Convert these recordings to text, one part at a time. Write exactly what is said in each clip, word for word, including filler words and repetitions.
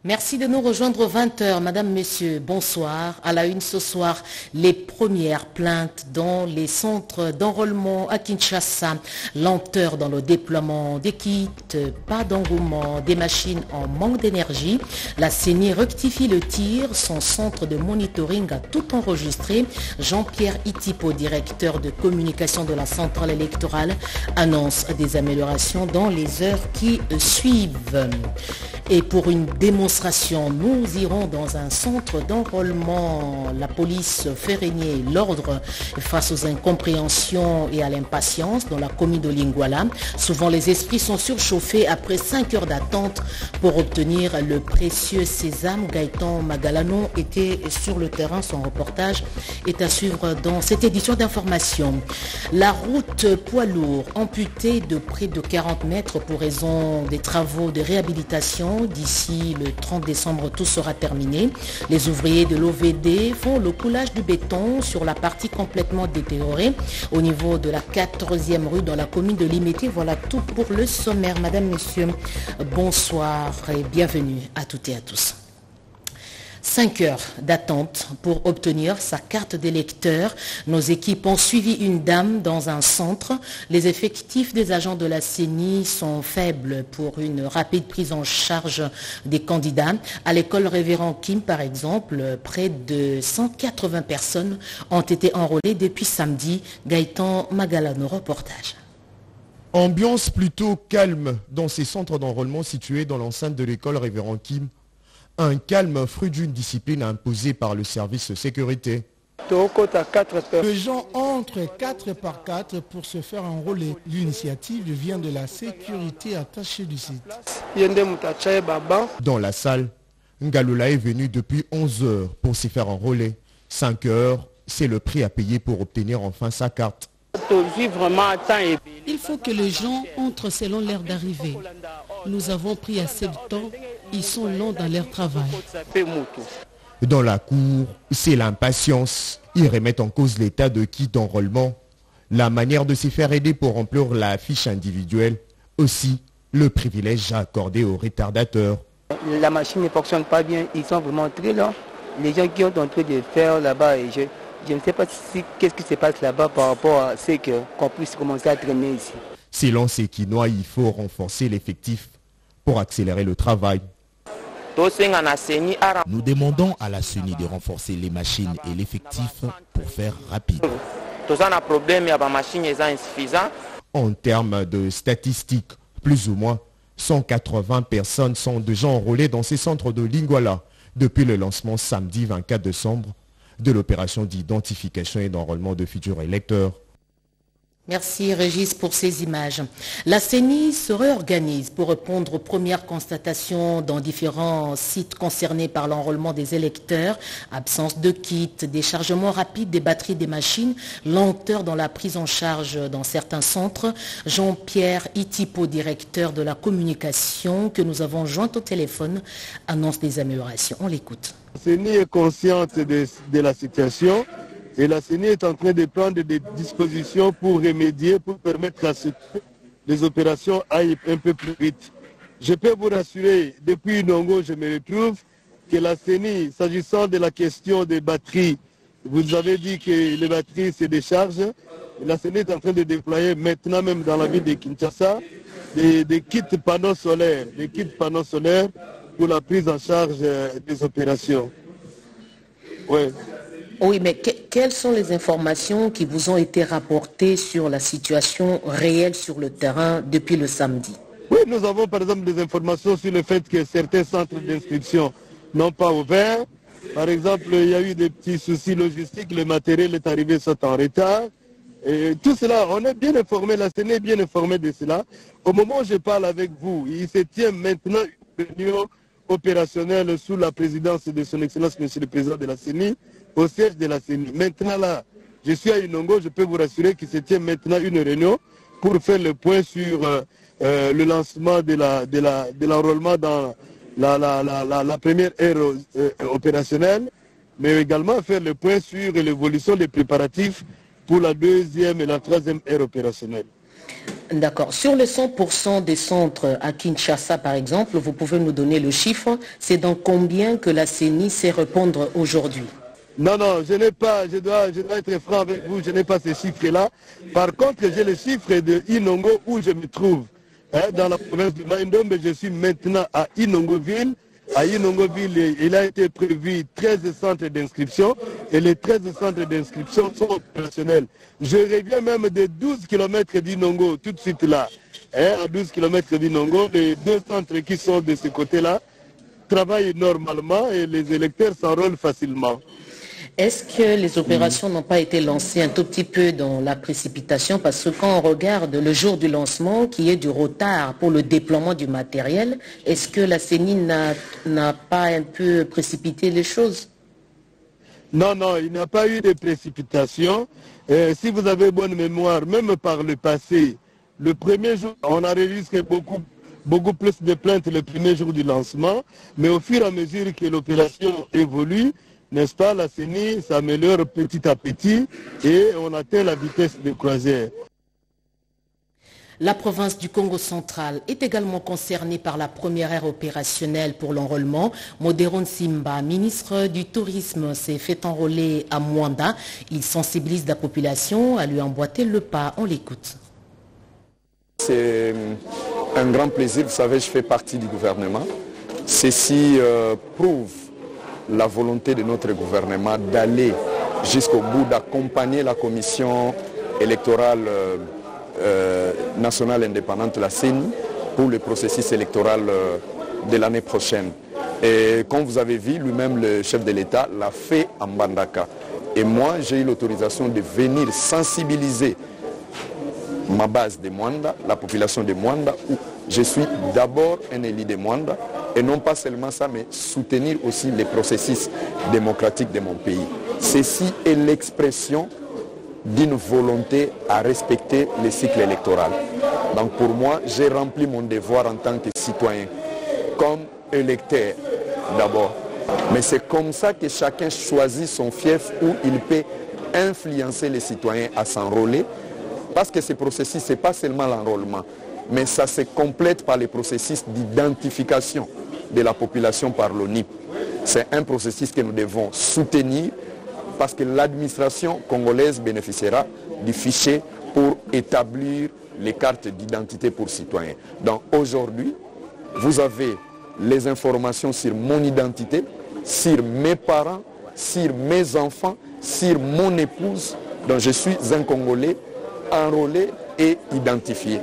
Merci de nous rejoindre vingt heures. Madame, Messieurs, bonsoir. À la une ce soir, les premières plaintes dans les centres d'enrôlement à Kinshasa. Lenteur dans le déploiement des kits, pas d'engouement, des machines en manque d'énergie. La C E N I rectifie le tir. Son centre de monitoring a tout enregistré. Jean-Pierre Itipo, directeur de communication de la centrale électorale, annonce des améliorations dans les heures qui suivent. Et pour une démonstration, nous irons dans un centre d'enrôlement. La police fait régner l'ordre face aux incompréhensions et à l'impatience dans la commune de Lingwala. Souvent, les esprits sont surchauffés après cinq heures d'attente pour obtenir le précieux sésame. Gaëtan Magalano était sur le terrain. Son reportage est à suivre dans cette édition d'information. La route poids lourd amputée de près de quarante mètres pour raison des travaux de réhabilitation. D'ici le trente décembre, tout sera terminé. Les ouvriers de l'O V D font le coulage du béton sur la partie complètement détériorée au niveau de la quatorzième rue dans la commune de Limité. Voilà tout pour le sommaire. Madame, Messieurs, bonsoir et bienvenue à toutes et à tous. Cinq heures d'attente pour obtenir sa carte d'électeur. Nos équipes ont suivi une dame dans un centre. Les effectifs des agents de la C E N I sont faibles pour une rapide prise en charge des candidats. À l'école Révérend Kim, par exemple, près de cent quatre-vingts personnes ont été enrôlées depuis samedi. Gaëtan Magalano, reportage. Ambiance plutôt calme dans ces centres d'enrôlement situés dans l'enceinte de l'école Révérend Kim. Un calme fruit d'une discipline imposée par le service sécurité. Les gens entrent quatre par quatre pour se faire enrôler. L'initiative vient de la sécurité attachée du site. Dans la salle, Ngalola est venu depuis onze heures pour s'y faire enrôler. cinq heures, c'est le prix à payer pour obtenir enfin sa carte. Il faut que les gens entrent selon l'heure d'arrivée. Nous avons pris assez de temps. Ils sont longs dans leur travail. Dans la cour, c'est l'impatience. Ils remettent en cause l'état de kit d'enrôlement, la manière de s'y faire aider pour remplir la fiche individuelle, aussi le privilège accordé aux retardateurs. La machine ne fonctionne pas bien, ils sont vraiment très lents. Les gens qui ont en train de faire là-bas, et je, je ne sais pas si, qu'est-ce qui se passe là-bas par rapport à ce qu'on puisse commencer à traîner ici. Selon ces Quinois, il faut renforcer l'effectif pour accélérer le travail. Nous demandons à la C E N I de renforcer les machines et l'effectif pour faire rapide. En termes de statistiques, plus ou moins cent quatre-vingts personnes sont déjà enrôlées dans ces centres de Lingwala depuis le lancement samedi vingt-quatre décembre de l'opération d'identification et d'enrôlement de futurs électeurs. Merci Régis pour ces images. La C E N I se réorganise pour répondre aux premières constatations dans différents sites concernés par l'enrôlement des électeurs. Absence de kits, déchargement rapide des batteries des machines, lenteur dans la prise en charge dans certains centres. Jean-Pierre Itipo, directeur de la communication que nous avons joint au téléphone, annonce des améliorations. On l'écoute. La C E N I est consciente de, de la situation. Et la C E N I est en train de prendre des dispositions pour remédier, pour permettre à ce que les opérations aillent un peu plus vite. Je peux vous rassurer, depuis Nongo, je me retrouve, que la C E N I, s'agissant de la question des batteries, vous avez dit que les batteries se déchargent. La C E N I est en train de déployer maintenant même dans la ville de Kinshasa des, des kits panneaux solaires, des kits panneaux solaires pour la prise en charge des opérations. Ouais. Oui, mais que, quelles sont les informations qui vous ont été rapportées sur la situation réelle sur le terrain depuis le samedi? Oui, nous avons par exemple des informations sur le fait que certains centres d'inscription n'ont pas ouvert. Par exemple, il y a eu des petits soucis logistiques, le matériel est arrivé soit en retard. Et tout cela, on est bien informé, la C E N I est bien informée de cela. Au moment où je parle avec vous, il se tient maintenant une réunion opérationnelle sous la présidence de son Excellence, Monsieur le Président de la C E N I, au siège de la C E N I. Maintenant là, je suis à Inongo, je peux vous rassurer qu'il se tient maintenant une réunion pour faire le point sur euh, euh, le lancement de la de la de l'enrôlement dans la, la, la, la, la première ère euh, opérationnelle, mais également faire le point sur l'évolution des préparatifs pour la deuxième et la troisième ère opérationnelle. D'accord. Sur les cent pour cent des centres à Kinshasa, par exemple, vous pouvez nous donner le chiffre. C'est dans combien que la C E N I sait répondre aujourd'hui? Non, non, je n'ai pas, je dois, je dois être franc avec vous, je n'ai pas ces chiffres-là. Par contre, j'ai les chiffres de Inongo où je me trouve. Hein, dans la province de Maïndombe, je suis maintenant à Inongoville. À Inongoville, il a été prévu treize centres d'inscription et les treize centres d'inscription sont opérationnels. Je reviens même de douze kilomètres d'Inongo, tout de suite là. Hein, à douze kilomètres d'Inongo, les deux centres qui sont de ce côté-là travaillent normalement et les électeurs s'enrôlent facilement. Est-ce que les opérations n'ont pas été lancées un tout petit peu dans la précipitation? Parce que quand on regarde le jour du lancement, qui est du retard pour le déploiement du matériel, est-ce que la C E N I n'a pas un peu précipité les choses? Non, non, il n'y a pas eu de précipitation. Euh, si vous avez bonne mémoire, même par le passé, le premier jour, on a enregistré beaucoup, beaucoup plus de plaintes le premier jour du lancement, mais au fur et à mesure que l'opération évolue, n'est-ce pas, la C E N I s'améliore petit à petit et on atteint la vitesse de croisière. La province du Congo central est également concernée par la première ère opérationnelle pour l'enrôlement. Modéron Simba, ministre du Tourisme, s'est fait enrôler à Mwanda. Il sensibilise la population à lui emboîter le pas. On l'écoute. C'est un grand plaisir, vous savez, je fais partie du gouvernement. Ceci euh, prouve la volonté de notre gouvernement d'aller jusqu'au bout, d'accompagner la commission électorale euh, euh, nationale indépendante, la C E N I, pour le processus électoral euh, de l'année prochaine. Et comme vous avez vu, lui-même, le chef de l'État l'a fait en Mbandaka. Et moi, j'ai eu l'autorisation de venir sensibiliser ma base de Mwanda, la population de Mwanda, où je suis d'abord un élu de Mwanda, et non pas seulement ça, mais soutenir aussi les processus démocratiques de mon pays. Ceci est l'expression d'une volonté à respecter le cycle électoral. Donc pour moi, j'ai rempli mon devoir en tant que citoyen, comme électeur d'abord. Mais c'est comme ça que chacun choisit son fief où il peut influencer les citoyens à s'enrôler, parce que ce processus, ce n'est pas seulement l'enrôlement, mais ça se complète par les processus d'identification de la population par l'O N I P. C'est un processus que nous devons soutenir parce que l'administration congolaise bénéficiera du fichier pour établir les cartes d'identité pour citoyens. Donc aujourd'hui, vous avez les informations sur mon identité, sur mes parents, sur mes enfants, sur mon épouse. Donc je suis un Congolais enrôlé et identifié.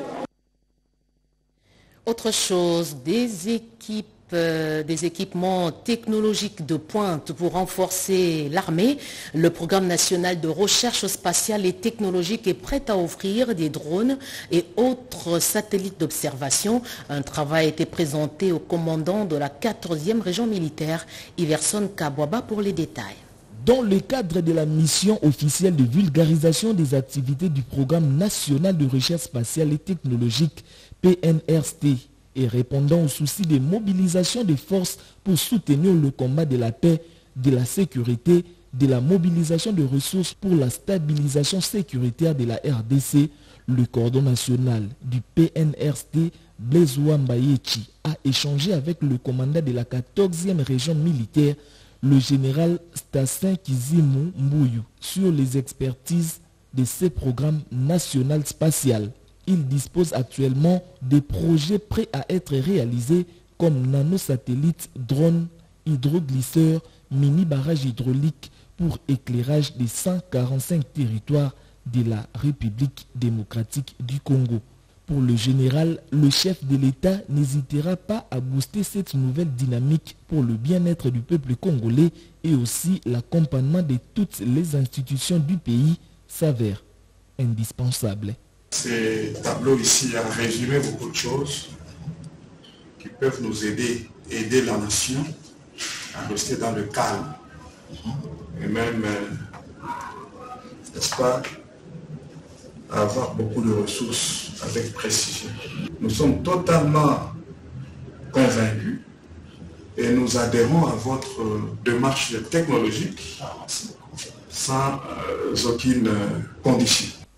Autre chose, des équipes, euh, des équipements technologiques de pointe pour renforcer l'armée. Le programme national de recherche spatiale et technologique est prêt à offrir des drones et autres satellites d'observation. Un travail a été présenté au commandant de la quatorzième région militaire, Iverson Kabwaba, pour les détails. Dans le cadre de la mission officielle de vulgarisation des activités du Programme national de recherche spatiale et technologique P N R S T et répondant aux soucis de mobilisation des forces pour soutenir le combat de la paix, de la sécurité, de la mobilisation de ressources pour la stabilisation sécuritaire de la R D C, le coordonnateur national du P N R S T, Blaise Wambayechi, a échangé avec le commandant de la quatorzième région militaire, le général Stassin Kizimu Mbuyu, sur les expertises de ce programme national spatial. Il dispose actuellement des projets prêts à être réalisés comme nanosatellites, drones, hydroglisseurs, mini-barrages hydrauliques pour éclairage des cent quarante-cinq territoires de la République démocratique du Congo. Pour le général, le chef de l'État n'hésitera pas à booster cette nouvelle dynamique pour le bien-être du peuple congolais et aussi l'accompagnement de toutes les institutions du pays s'avère indispensable. Ces tableaux ici ont résumé beaucoup de choses qui peuvent nous aider, aider la nation à rester dans le calme et même, n'est-ce pas, à avoir beaucoup de ressources avec précision. Nous sommes totalement convaincus et nous adhérons à votre démarche technologique sans euh, aucune condition.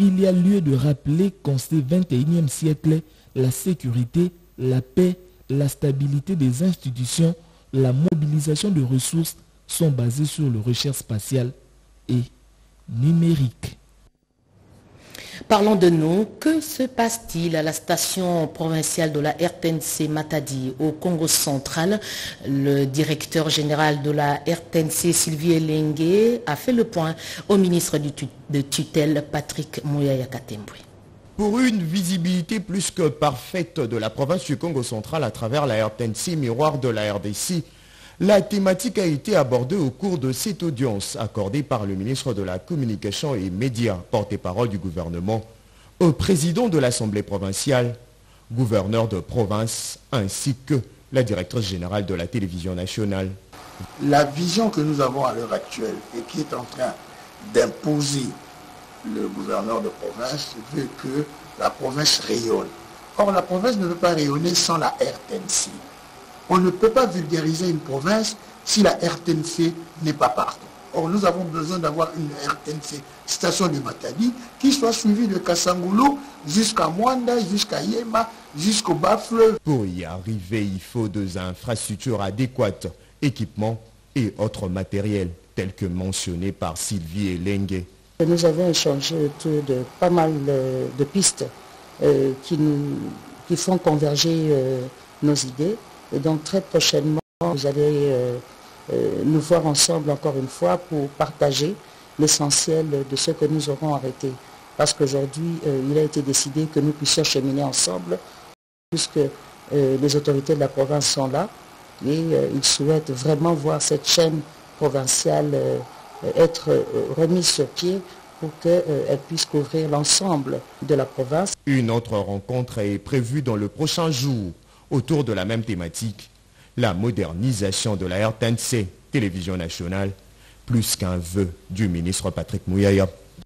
il y a lieu de rappeler qu'en ce vingt et unième siècle, la sécurité, la paix, la stabilité des institutions, la mobilisation de ressources sont basées sur la recherche spatiale et numérique. Parlons de nous. Que se passe-t-il à la station provinciale de la R T N C Matadi au Congo central? Le directeur général de la R T N C, Sylvie Elengue, a fait le point au ministre de tutelle, Patrick Muyaya Katembwe. Pour une visibilité plus que parfaite de la province du Congo central à travers la R T N C, miroir de la R D C, la thématique a été abordée au cours de cette audience accordée par le ministre de la Communication et Médias, porte-parole du gouvernement, au président de l'Assemblée provinciale, gouverneur de province, ainsi que la directrice générale de la télévision nationale. La vision que nous avons à l'heure actuelle et qui est en train d'imposer le gouverneur de province veut que la province rayonne. Or, la province ne peut pas rayonner sans la R T N C. On ne peut pas vulgariser une province si la R T N C n'est pas partout. Or, nous avons besoin d'avoir une R T N C station de Matadi qui soit suivie de Kassangoulou jusqu'à Mwanda, jusqu'à Yema, jusqu'au bas-fleuve. Pour y arriver, il faut des infrastructures adéquates, équipements et autres matériels, tels que mentionnés par Sylvie Elengue. Nous avons échangé autour de pas mal de pistes euh, qui, nous, qui font converger euh, nos idées. Et donc très prochainement, vous allez euh, euh, nous voir ensemble encore une fois pour partager l'essentiel de ce que nous aurons arrêté. Parce qu'aujourd'hui, euh, il a été décidé que nous puissions cheminer ensemble, puisque euh, les autorités de la province sont là et euh, ils souhaitent vraiment voir cette chaîne provinciale euh, être euh, remise sur pied pour qu'elle euh, puisse couvrir l'ensemble de la province. Une autre rencontre est prévue dans le prochain jour autour de la même thématique, la modernisation de la R T N C, télévision nationale, plus qu'un vœu du ministre Patrick Muyaya.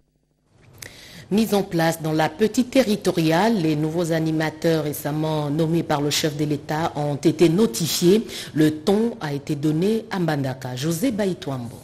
Mise en place dans la petite territoriale, les nouveaux animateurs récemment nommés par le chef de l'État ont été notifiés. Le ton a été donné à Mbandaka. José Baïtouambo.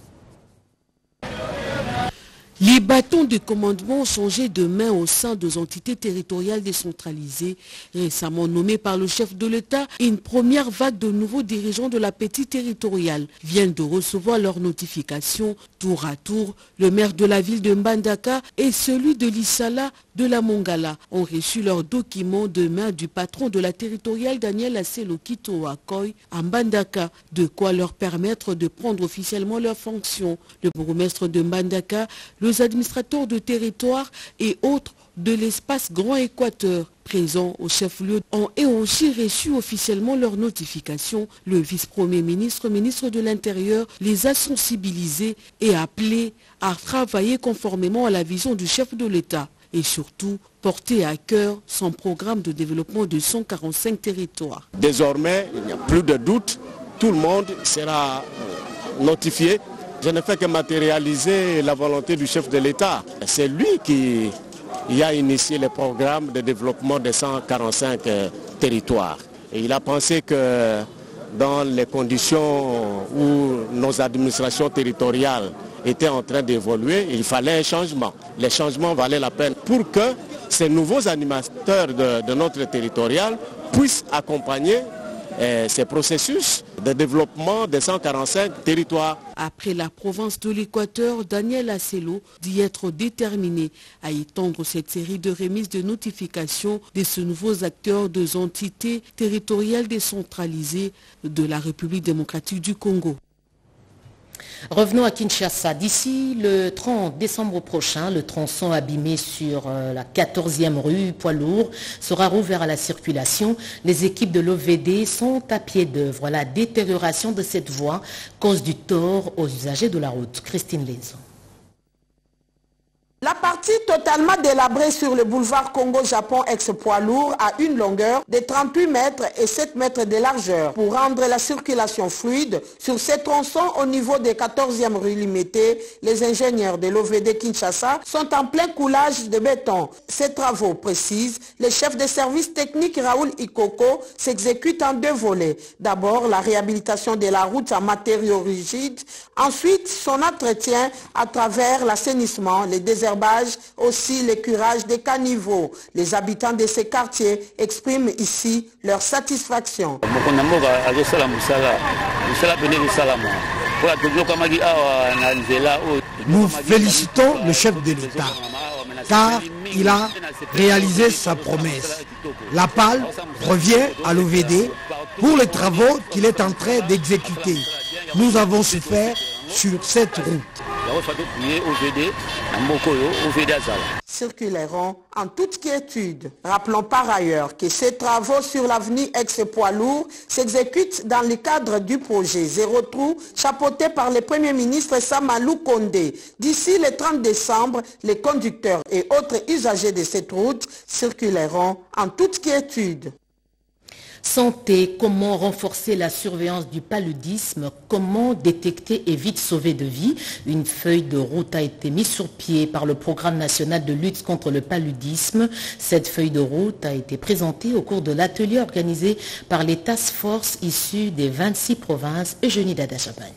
Les bâtons de commandement ont changé de main au sein des entités territoriales décentralisées. Récemment nommés par le chef de l'État, une première vague de nouveaux dirigeants de la petite territoriale viennent de recevoir leur notification. Tour à tour, le maire de la ville de Mbandaka et celui de l'Issala de la Mongala ont reçu leurs documents de main du patron de la territoriale Daniel Asselokito Akoy à Mbandaka, de quoi leur permettre de prendre officiellement leurs fonctions. Le bourgmestre de Mbandaka, les administrateurs de territoire et autres de l'espace Grand Équateur présents au chef-lieu ont aussi reçu officiellement leur notification. Le vice-premier ministre, ministre de l'Intérieur, les a sensibilisés et appelés à travailler conformément à la vision du chef de l'État et surtout porter à cœur son programme de développement de cent quarante-cinq territoires. Désormais, il n'y a plus de doute, tout le monde sera notifié. Je ne fais que matérialiser la volonté du chef de l'État. C'est lui qui a initié le programme de développement des cent quarante-cinq territoires. Et il a pensé que dans les conditions où nos administrations territoriales étaient en train d'évoluer, il fallait un changement. Les changements valaient la peine pour que ces nouveaux animateurs de, de notre territorial puissent accompagner eh, ces processus de développement des cent quarante-cinq territoires. Après la province de l'Équateur, Daniel Asselo dit être déterminé à étendre cette série de remises de notifications de ces nouveaux acteurs des entités territoriales décentralisées de la République démocratique du Congo. Revenons à Kinshasa. D'ici le trente décembre prochain, le tronçon abîmé sur euh, la quatorzième rue Poids Lourd sera rouvert à la circulation. Les équipes de l'O V D sont à pied d'œuvre. La détérioration de cette voie cause du tort aux usagers de la route. Christine Lézon. La partie totalement délabrée sur le boulevard Congo-Japon ex-poids lourd a une longueur de trente-huit mètres et sept mètres de largeur. Pour rendre la circulation fluide sur ces tronçons au niveau des quatorzième rue limitée, les ingénieurs de l'O V D Kinshasa sont en plein coulage de béton. Ces travaux, précisent les chefs de service technique Raoul Ikoko, s'exécutent en deux volets. D'abord, la réhabilitation de la route en matériaux rigides. Ensuite, son entretien à travers l'assainissement, les déserts désherbage, aussi le curage des caniveaux. Les habitants de ces quartiers expriment ici leur satisfaction. Nous félicitons le chef de l'État car il a réalisé sa promesse. La P A L revient à l'O V D pour les travaux qu'il est en train d'exécuter. Nous avons souffert sur cette route. Circuleront en toute quiétude. Rappelons par ailleurs que ces travaux sur l'avenue ex-poids lourd s'exécutent dans le cadre du projet Zéro Trou, chapeauté par le Premier ministre Samalou Kondé. D'ici le trente décembre, les conducteurs et autres usagers de cette route circuleront en toute quiétude. Santé, comment renforcer la surveillance du paludisme, comment détecter et vite sauver de vies. Une feuille de route a été mise sur pied par le Programme national de lutte contre le paludisme. Cette feuille de route a été présentée au cours de l'atelier organisé par les task force issus des vingt-six provinces. Eugénie Dada-Champagne.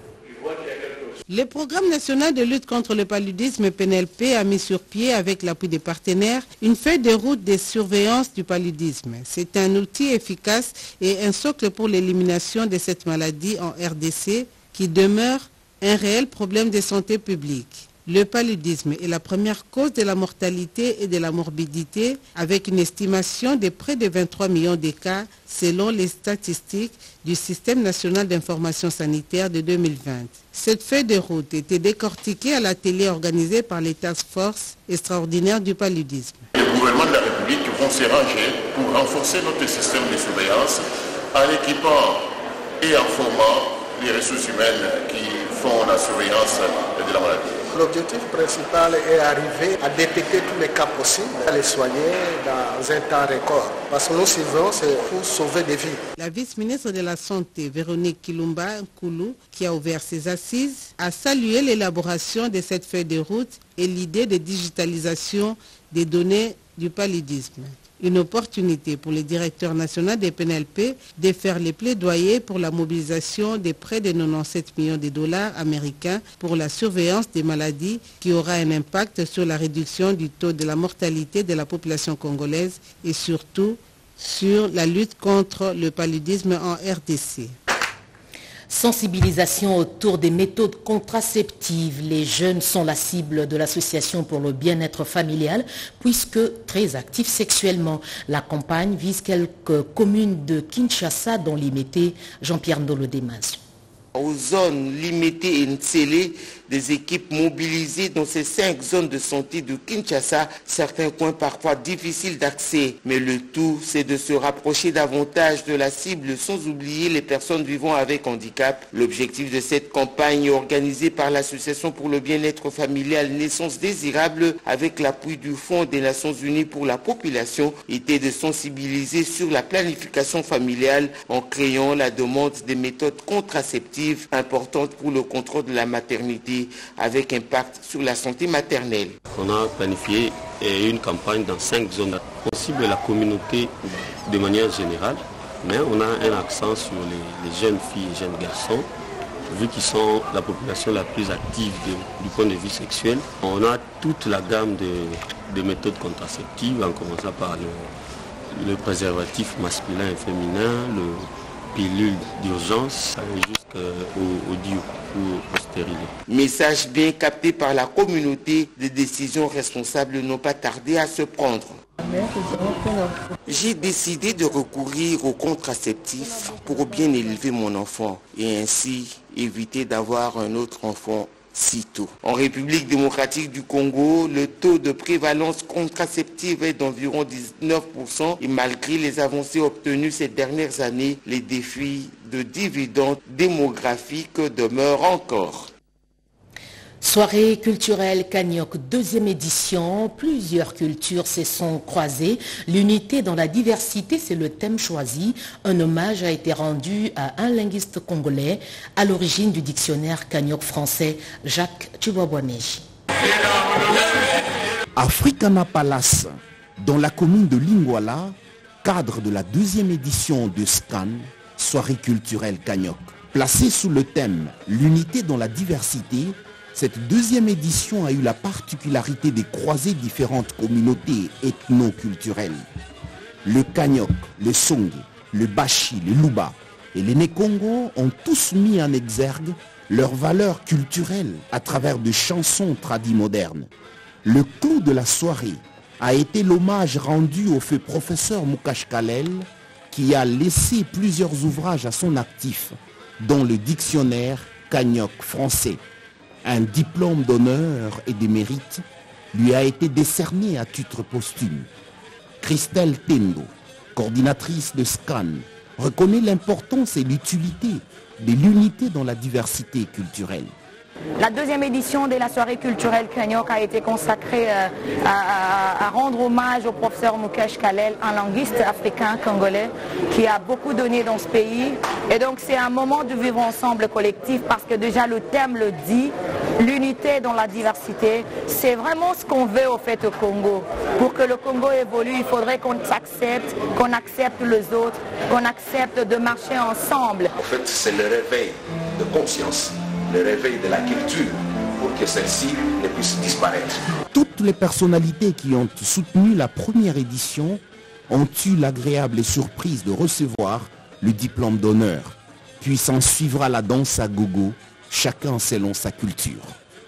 Le Programme national de lutte contre le paludisme P N L P a mis sur pied, avec l'appui des partenaires, une feuille de route de surveillance du paludisme. C'est un outil efficace et un socle pour l'élimination de cette maladie en R D C qui demeure un réel problème de santé publique. Le paludisme est la première cause de la mortalité et de la morbidité, avec une estimation de près de vingt-trois millions de cas selon les statistiques du Système national d'information sanitaire de deux mille vingt. Cette feuille de route était décortiquée à l'atelier organisé par les task force extraordinaires du paludisme. Le gouvernement de la République vont se ranger pour renforcer notre système de surveillance en équipant et en formant les ressources humaines qui font la surveillance de la maladie. L'objectif principal est d'arriver à détecter tous les cas possibles, à les soigner dans un temps record. Parce que nous suivons, c'est pour sauver des vies. La vice-ministre de la Santé, Véronique Kilumba Nkoulou, qui a ouvert ses assises, a salué l'élaboration de cette feuille de route et l'idée de digitalisation des données du paludisme. Une opportunité pour le directeur national des P N L P de faire les plaidoyers pour la mobilisation de près de quatre-vingt-dix-sept millions de dollars américains pour la surveillance des maladies qui aura un impact sur la réduction du taux de la mortalité de la population congolaise et surtout sur la lutte contre le paludisme en R D C. Sensibilisation autour des méthodes contraceptives. Les jeunes sont la cible de l'association pour le bien-être familial puisque très actifs sexuellement. La campagne vise quelques communes de Kinshasa dont Limité. Jean-Pierre Ndolo Demas. Aux zones limitées et Ntsélé, des équipes mobilisées dans ces cinq zones de santé de Kinshasa, certains coins parfois difficiles d'accès. Mais le tout, c'est de se rapprocher davantage de la cible sans oublier les personnes vivant avec handicap. L'objectif de cette campagne organisée par l'Association pour le bien-être familial Naissance Désirable avec l'appui du Fonds des Nations Unies pour la population était de sensibiliser sur la planification familiale en créant la demande des méthodes contraceptives importantes pour le contrôle de la maternité avec impact sur la santé maternelle. On a planifié une campagne dans cinq zones. On cible la communauté de manière générale, mais on a un accent sur les, les jeunes filles et jeunes garçons, vu qu'ils sont la population la plus active de, du point de vue sexuel. On a toute la gamme de, de méthodes contraceptives, en commençant par le, le préservatif masculin et féminin, le pilule d'urgence, jusqu'au au D I U ou au stérilet. Message bien capté par la communauté, des décisions responsables n'ont pas tardé à se prendre. J'ai décidé de recourir aux contraceptifs pour bien élever mon enfant et ainsi éviter d'avoir un autre enfant si tôt. En République démocratique du Congo, le taux de prévalence contraceptive est d'environ dix-neuf pour cent et malgré les avancées obtenues ces dernières années, les défis de dividendes démographiques demeurent encore. Soirée culturelle Kanyok, deuxième édition. Plusieurs cultures se sont croisées. L'unité dans la diversité, c'est le thème choisi. Un hommage a été rendu à un linguiste congolais à l'origine du dictionnaire Kanyok français, Jacques Tchibouabouaneji. Africana Palace, dans la commune de Lingwala, cadre de la deuxième édition de SCAN, soirée culturelle Kanyok. Placée sous le thème L'unité dans la diversité, Cette deuxième édition a eu la particularité de croiser différentes communautés ethno-culturelles. Le Kanyok, le Songé, le Bashi, le Luba et les Nekongo ont tous mis en exergue leurs valeurs culturelles à travers de chansons tradies modernes. Le clou de la soirée a été l'hommage rendu au feu professeur Mukesh Kalel qui a laissé plusieurs ouvrages à son actif, dont le dictionnaire Kanyok français. Un diplôme d'honneur et de mérite lui a été décerné à titre posthume. Christelle Tendo, coordinatrice de SCAN, reconnaît l'importance et l'utilité de l'unité dans la diversité culturelle. La deuxième édition de la soirée culturelle Kanyok a été consacrée euh, à, à rendre hommage au professeur Mukesh Kalel, un linguiste africain congolais qui a beaucoup donné dans ce pays. Et donc c'est un moment de vivre ensemble collectif parce que déjà le thème le dit, l'unité dans la diversité. C'est vraiment ce qu'on veut au fait au Congo. Pour que le Congo évolue, il faudrait qu'on s'accepte, qu'on accepte les autres, qu'on accepte de marcher ensemble. En fait, c'est le réveil de conscience, le réveil de la culture pour que celle-ci ne puisse disparaître. Toutes les personnalités qui ont soutenu la première édition ont eu l'agréable surprise de recevoir le diplôme d'honneur. Puis s'en suivra la danse à gogo, chacun selon sa culture.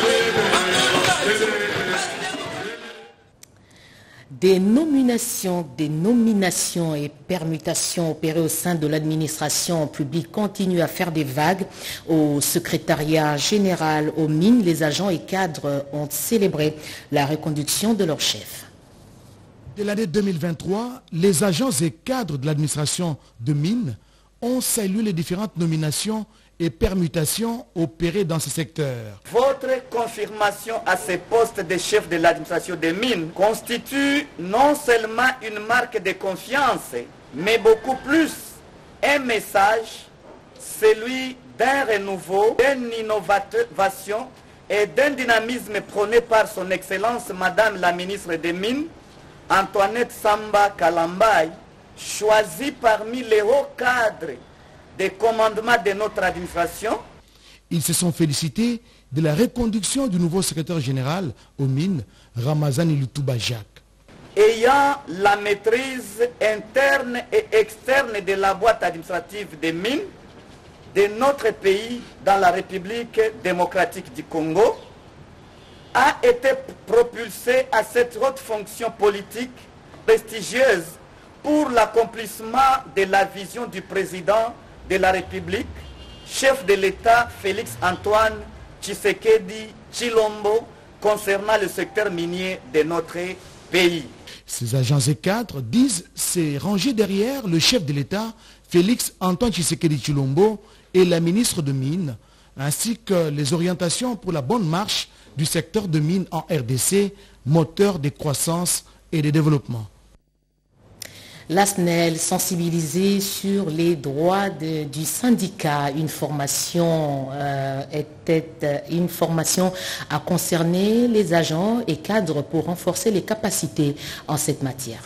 Des nominations, des nominations et permutations opérées au sein de l'administration publique continuent à faire des vagues. Au secrétariat général aux mines, les agents et cadres ont célébré la reconduction de leur chef. De l'année deux mille vingt-trois, les agents et cadres de l'administration de mines ont salué les différentes nominations et permutations opérées dans ce secteur. Votre confirmation à ce poste de chef de l'administration des mines constitue non seulement une marque de confiance, mais beaucoup plus un message, celui d'un renouveau, d'une innovation et d'un dynamisme prôné par son Excellence Madame la ministre des Mines, Antoinette Samba Kalambay, choisie parmi les hauts cadres des commandements de notre administration. Ils se sont félicités de la reconduction du nouveau secrétaire général aux mines, Ramazani Lutuba Jacques. Ayant la maîtrise interne et externe de la boîte administrative des mines de notre pays dans la République démocratique du Congo, a été propulsé à cette haute fonction politique prestigieuse pour l'accomplissement de la vision du président de la République, chef de l'État Félix Antoine Tshisekedi Tshilombo, concernant le secteur minier de notre pays. Ces agents et cadres disent se ranger derrière le chef de l'État Félix Antoine Tshisekedi Tshilombo et la ministre de Mines, ainsi que les orientations pour la bonne marche du secteur de mines en R D C, moteur de croissance et de développement. L'A S N E L sensibilisée sur les droits de, du syndicat. Une formation euh, était une formation a concerné les agents et cadres pour renforcer les capacités en cette matière.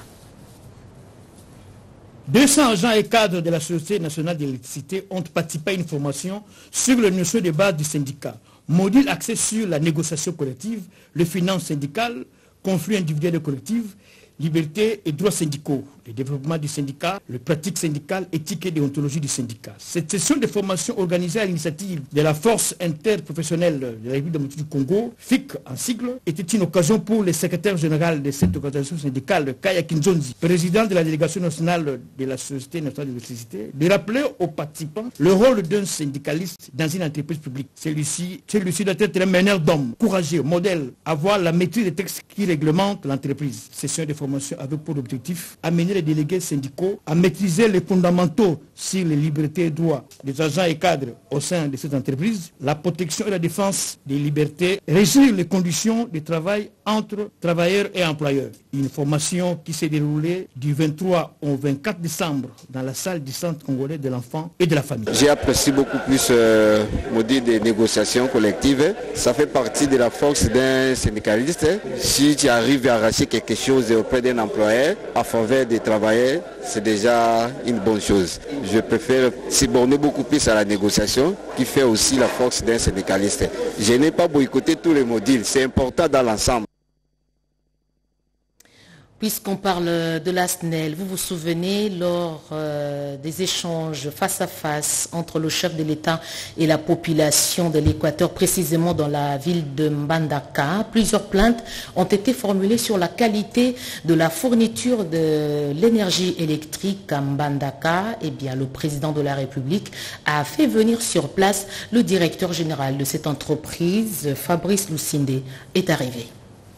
deux cents agents et cadres de la Société nationale de l'électricité ont participé à une formation sur les notions de base du syndicat. Module axé sur la négociation collective, le finance syndicale, conflit individuel et collectif, liberté et droits syndicaux, le développement du syndicat, les pratiques syndicales, éthique et déontologie du syndicat. Cette session de formation organisée à l'initiative de la Force interprofessionnelle de la République démocratique du Congo, F I C en sigle, était une occasion pour le secrétaire général de cette organisation syndicale, Kaya Kinzonzi, président de la délégation nationale de la Société nationale de l'électricité, de rappeler aux participants le rôle d'un syndicaliste dans une entreprise publique. Celui-ci celui-ci doit être un meneur d'hommes, courageux, modèle, avoir la maîtrise des textes qui réglementent l'entreprise. Session de formation avec pour objectif amener les délégués syndicaux à maîtriser les fondamentaux sur les libertés et droits des agents et cadres au sein de cette entreprise, la protection et la défense des libertés, régir les conditions de travail entre travailleurs et employeurs. Une formation qui s'est déroulée du vingt-trois au vingt-quatre décembre dans la salle du Centre congolais de l'enfant et de la famille. J'ai apprécié beaucoup plus euh, module des négociations collectives. Ça fait partie de la force d'un syndicaliste. Si tu arrives à arracher quelque chose auprès d'un employeur à faveur des travailleurs, c'est déjà une bonne chose. Je préfère s'y borner beaucoup plus à la négociation qui fait aussi la force d'un syndicaliste. Je n'ai pas boycotté tous les modules, c'est important dans l'ensemble. Puisqu'on parle de la S N E L, vous vous souvenez, lors euh, des échanges face à face entre le chef de l'État et la population de l'Équateur, précisément dans la ville de Mbandaka, plusieurs plaintes ont été formulées sur la qualité de la fourniture de l'énergie électrique à Mbandaka. Eh bien, le président de la République a fait venir sur place le directeur général de cette entreprise, Fabrice Lucinde, est arrivé.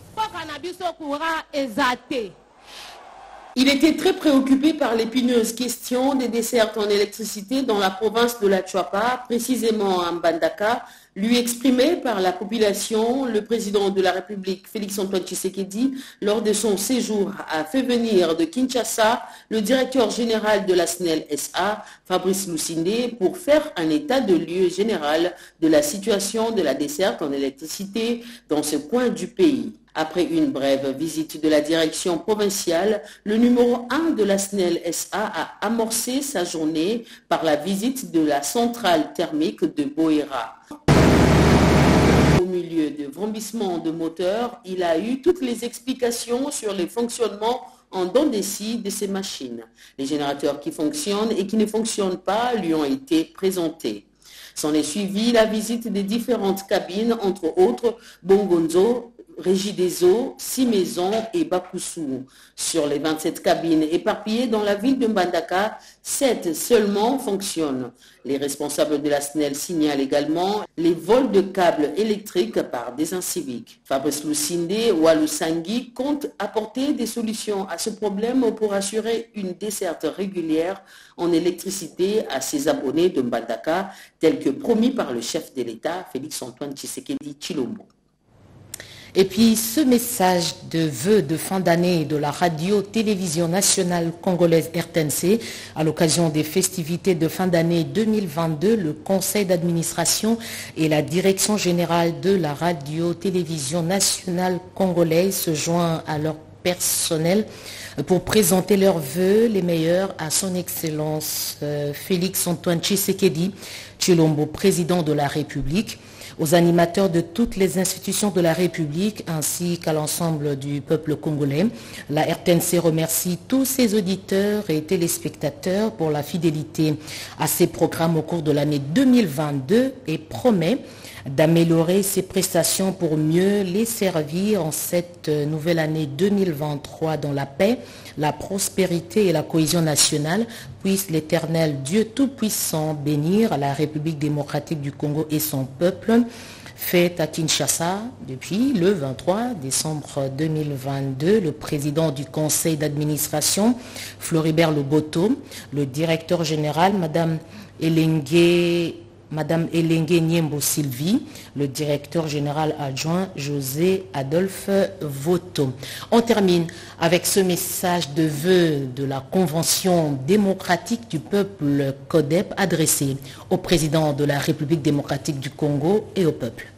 Il était très préoccupé par l'épineuse question des dessertes en électricité dans la province de la Chuapa, précisément à Mbandaka, lui exprimé par la population. Le président de la République, Félix-Antoine Tshisekedi, lors de son séjour, a fait venir de Kinshasa le directeur général de la S N E L S A, Fabrice Lucinde, pour faire un état de lieu général de la situation de la desserte en électricité dans ce coin du pays. Après une brève visite de la direction provinciale, le numéro un de la S N E L S A a amorcé sa journée par la visite de la centrale thermique de Boera. Au milieu de vrombissements de moteurs, il a eu toutes les explications sur les fonctionnements en dents de scie de ces machines. Les générateurs qui fonctionnent et qui ne fonctionnent pas lui ont été présentés. S'en est suivi la visite des différentes cabines, entre autres Bongonzo, Régie des eaux, Six Maisons et Bakusu. Sur les vingt-sept cabines éparpillées dans la ville de Mbandaka, sept seulement fonctionnent. Les responsables de la S N E L signalent également les vols de câbles électriques par des inciviques. Fabrice Lucinde Walusangui compte apporter des solutions à ce problème pour assurer une desserte régulière en électricité à ses abonnés de Mbandaka, tel que promis par le chef de l'État, Félix-Antoine Tshisekedi Tshilombo. Et puis ce message de vœux de fin d'année de la radio-télévision nationale congolaise R T N C à l'occasion des festivités de fin d'année deux mille vingt-deux, le conseil d'administration et la direction générale de la radio-télévision nationale congolaise se joignent à leur personnel pour présenter leurs vœux les meilleurs à son excellence euh, Félix-Antoine Tshisekedi Tshilombo, président de la République, aux animateurs de toutes les institutions de la République ainsi qu'à l'ensemble du peuple congolais. La R T N C remercie tous ses auditeurs et téléspectateurs pour la fidélité à ses programmes au cours de l'année deux mille vingt-deux et promet d'améliorer ses prestations pour mieux les servir en cette nouvelle année deux mille vingt-trois dans la paix, la prospérité et la cohésion nationale. Puisse l'Éternel Dieu Tout-Puissant bénir la République démocratique du Congo et son peuple. Fête à Kinshasa depuis le vingt-trois décembre deux mille vingt-deux, le président du conseil d'administration, Floribert Loboto, le directeur général, Madame Elengue Madame Elengue Niembo Sylvie, le directeur général adjoint José Adolphe Voto. On termine avec ce message de vœux de la Convention démocratique du peuple CODEP adressé au président de la République démocratique du Congo et au peuple.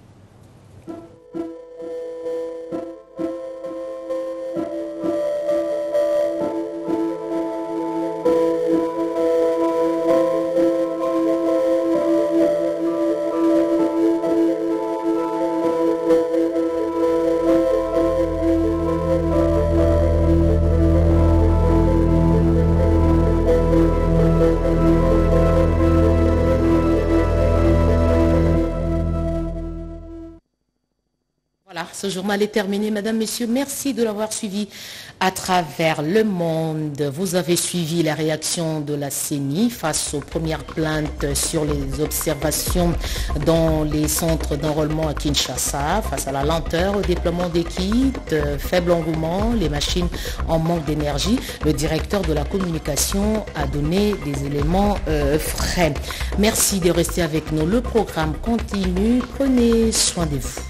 Ce journal est terminé. Mesdames, Messieurs, merci de l'avoir suivi à travers le monde. Vous avez suivi la réaction de la C E N I face aux premières plaintes sur les observations dans les centres d'enrôlement à Kinshasa, face à la lenteur au déploiement des kits, faible engouement, les machines en manque d'énergie. Le directeur de la communication a donné des éléments euh, frais. Merci de rester avec nous. Le programme continue. Prenez soin de vous.